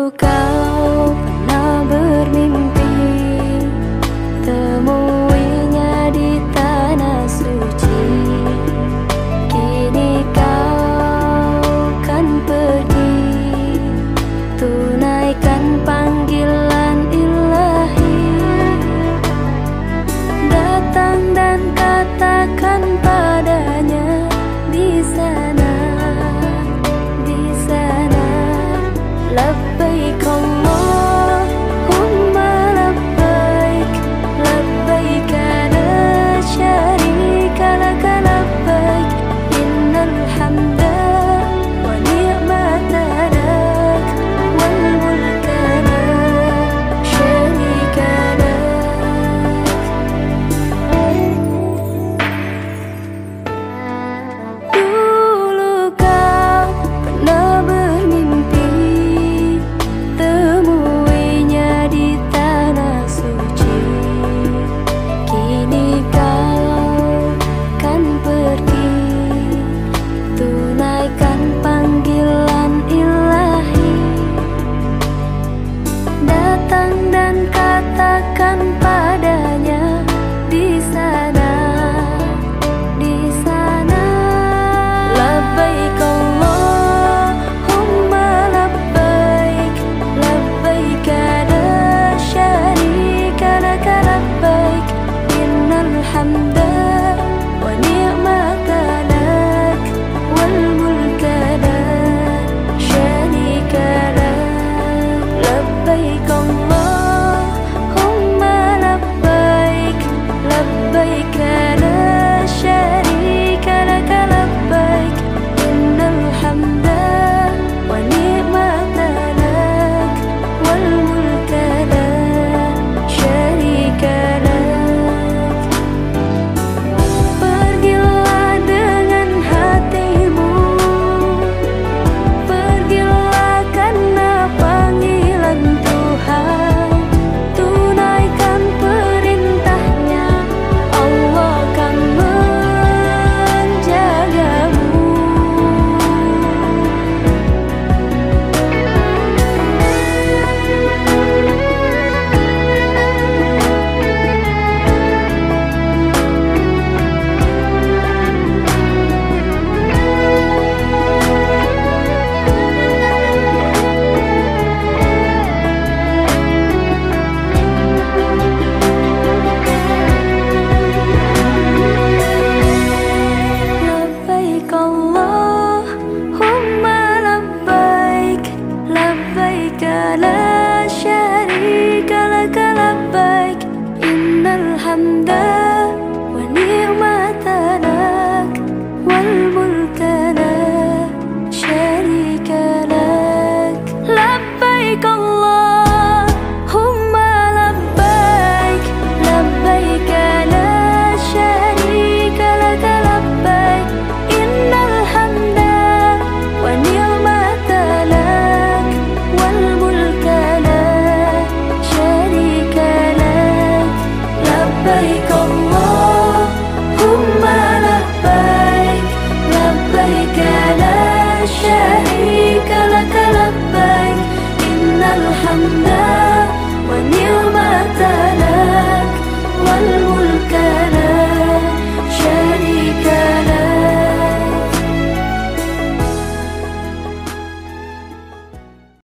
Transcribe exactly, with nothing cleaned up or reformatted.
kau pernah bermimpi temuinya di tanah suci. Kini kau kan pergi, tunaikan panggilan ilahi. Datang dan katakan padanya di sana, di sana. Labbaik Allahumma labbaik, labbaik la syarika laka labbaik, innal hamda wa ni'mata lak wal mulka la syarika lak. Dulu kau pernah bermimpi temuinya di tanah suci. Kini kau kan pergi, tunaikan panggilan ilahi. Datang dan katakan padanya di sana, di sana. Labbaik Allahumma labbaik, labbaik la syarika laka labbaik, innal hamda wa ni'mata lak wal mulka la syarika lak. Labbaik Allahumma labbaik, labbaik la syarika laka labbaik, innal hamda wa ni'mata lak wal mulka la syarika lak. Pergilah dengan hatimu, pergilah karena panggilan Tuhan. Tunaikan perintahnya, Allah akan menjagamu. Labbaik Allahumma labbaik, labbaik la syarika laka labbaik, innal hamda